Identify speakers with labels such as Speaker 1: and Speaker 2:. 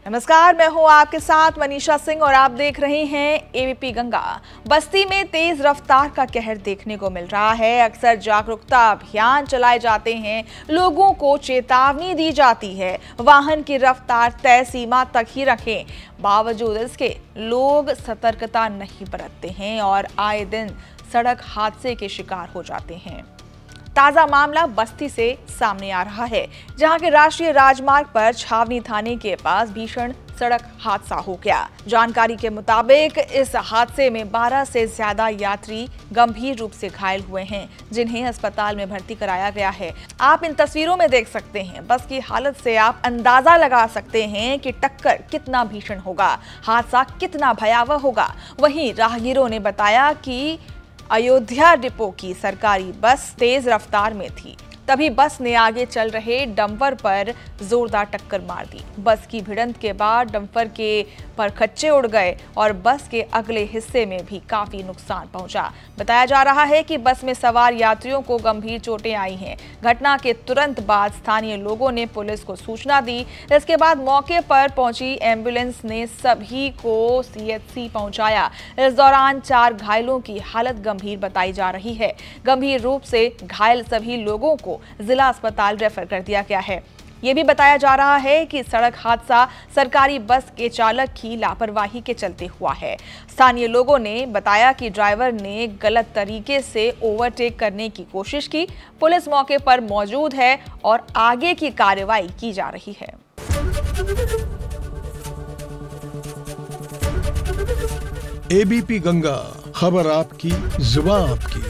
Speaker 1: नमस्कार, मैं हूं आपके साथ मनीषा सिंह और आप देख रहे हैं एबीपी गंगा। बस्ती में तेज रफ्तार का कहर देखने को मिल रहा है। अक्सर जागरूकता अभियान चलाए जाते हैं, लोगों को चेतावनी दी जाती है, वाहन की रफ्तार तय सीमा तक ही रखें। बावजूद इसके लोग सतर्कता नहीं बरतते हैं और आए दिन सड़क हादसे के शिकार हो जाते हैं। ताजा मामला बस्ती से सामने आ रहा है, जहां के राष्ट्रीय राजमार्ग पर छावनी थाने के पास भीषण सड़क हादसा हो गया। जानकारी के मुताबिक इस हादसे में 12 से ज्यादा यात्री गंभीर रूप से घायल हुए हैं, जिन्हें अस्पताल में भर्ती कराया गया है। आप इन तस्वीरों में देख सकते हैं। बस की हालत से आप अंदाजा लगा सकते हैं कि टक्कर कितना भीषण होगा, हादसा कितना भयावह होगा। वहीं राहगीरों ने बताया कि अयोध्या डिपो की सरकारी बस तेज रफ्तार में थी, तभी बस ने आगे चल रहे डंपर पर जोरदार टक्कर मार दी। बस की भिड़ंत के बाद डंपर के परखच्चे उड़ गए और बस के अगले हिस्से में भी काफी नुकसान पहुंचा। बताया जा रहा है कि बस में सवार यात्रियों को गंभीर चोटें आई हैं। घटना के तुरंत बाद स्थानीय लोगों ने पुलिस को सूचना दी। इसके बाद मौके पर पहुंची एम्बुलेंस ने सभी को सीएचसी पहुंचाया। इस दौरान 4 घायलों की हालत गंभीर बताई जा रही है। गंभीर रूप से घायल सभी लोगों को जिला अस्पताल रेफर कर दिया गया है। ये भी बताया जा रहा है कि सड़क हादसा सरकारी बस के चालक की लापरवाही के चलते हुआ है। स्थानीय लोगों ने बताया कि ड्राइवर ने गलत तरीके से ओवरटेक करने की कोशिश की। पुलिस मौके पर मौजूद है और आगे की कार्रवाई की जा रही है।
Speaker 2: एबीपी गंगा, खबर आपकी, जुबान आपकी।